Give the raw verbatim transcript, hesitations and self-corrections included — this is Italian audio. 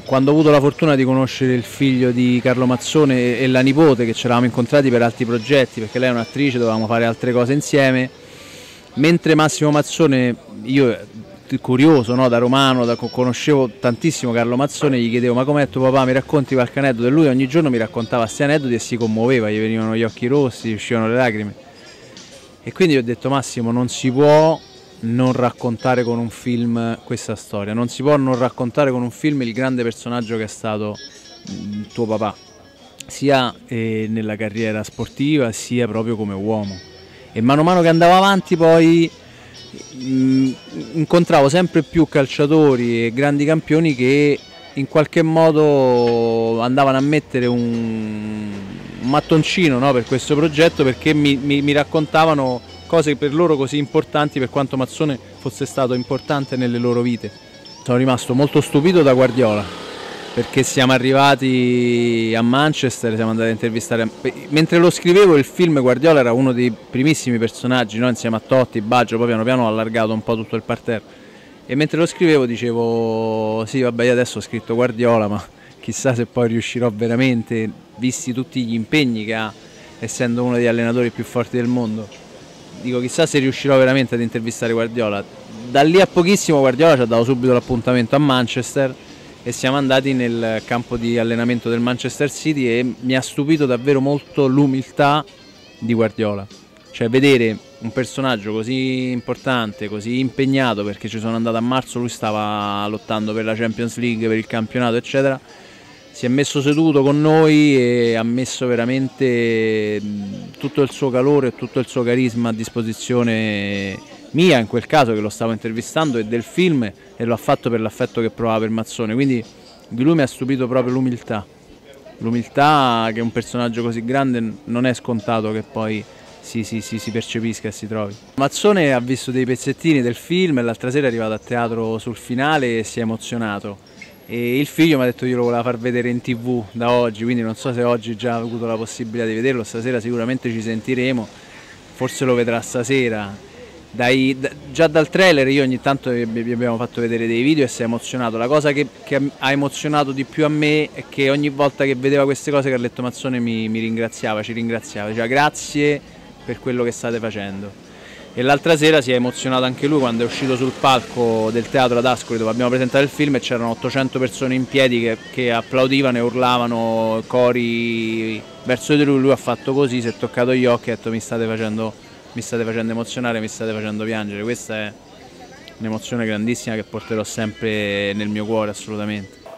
quando ho avuto la fortuna di conoscere il figlio di Carlo Mazzone e la nipote, che ci eravamo incontrati per altri progetti, perché lei è un'attrice, dovevamo fare altre cose insieme, mentre Massimo Mazzone, io curioso, no, da romano, da, conoscevo tantissimo Carlo Mazzone, gli chiedevo: ma com'è tuo papà, mi racconti qualche aneddoto? E lui ogni giorno mi raccontava questi aneddoti e si commuoveva, gli venivano gli occhi rossi, gli uscivano le lacrime. E quindi ho detto: Massimo, non si può non raccontare con un film questa storia, non si può non raccontare con un film il grande personaggio che è stato mh, tuo papà, sia eh, nella carriera sportiva sia proprio come uomo. E mano a mano che andavo avanti poi mh, incontravo sempre più calciatori e grandi campioni che in qualche modo andavano a mettere un, un mattoncino, no, per questo progetto, perché mi, mi, mi raccontavano cose per loro così importanti, per quanto Mazzone fosse stato importante nelle loro vite. Sono rimasto molto stupito da Guardiola, perché siamo arrivati a Manchester, siamo andati a intervistare, mentre lo scrivevo il film Guardiola era uno dei primissimi personaggi, no? Insieme a Totti, Baggio, poi piano piano ho allargato un po' tutto il parterre, e mentre lo scrivevo dicevo: sì, vabbè, io adesso ho scritto Guardiola, ma chissà se poi riuscirò veramente, visti tutti gli impegni che ha, essendo uno degli allenatori più forti del mondo. Dico, chissà se riuscirò veramente ad intervistare Guardiola. Da lì a pochissimo Guardiola ci ha dato subito l'appuntamento a Manchester e siamo andati nel campo di allenamento del Manchester City, e mi ha stupito davvero molto l'umiltà di Guardiola. Cioè, vedere un personaggio così importante, così impegnato, perché ci sono andato a marzo, lui stava lottando per la Champions League, per il campionato eccetera, si è messo seduto con noi e ha messo veramente tutto il suo calore e tutto il suo carisma a disposizione mia, in quel caso che lo stavo intervistando, e del film, e lo ha fatto per l'affetto che provava per Mazzone. Quindi di lui mi ha stupito proprio l'umiltà, l'umiltà che un personaggio così grande non è scontato che poi si, si, si, si percepisca e si trovi. Mazzone ha visto dei pezzettini del film e l'altra sera è arrivato a teatro sul finale e si è emozionato. E il figlio mi ha detto che glielo voleva far vedere in tv da oggi, quindi non so se oggi già ha avuto la possibilità di vederlo, stasera sicuramente ci sentiremo, forse lo vedrà stasera. Dai, da, già dal trailer io ogni tanto vi abbiamo fatto vedere dei video e si è emozionato. La cosa che, che ha emozionato di più a me è che ogni volta che vedeva queste cose Carletto Mazzone mi, mi ringraziava, ci ringraziava, diceva grazie per quello che state facendo. E l'altra sera si è emozionato anche lui quando è uscito sul palco del teatro ad Ascoli dove abbiamo presentato il film, e c'erano ottocento persone in piedi che, che applaudivano e urlavano cori verso di lui. Lui ha fatto così, si è toccato gli occhi e ha detto: mi state facendo, mi state facendo emozionare, mi state facendo piangere. Questa è un'emozione grandissima che porterò sempre nel mio cuore, assolutamente.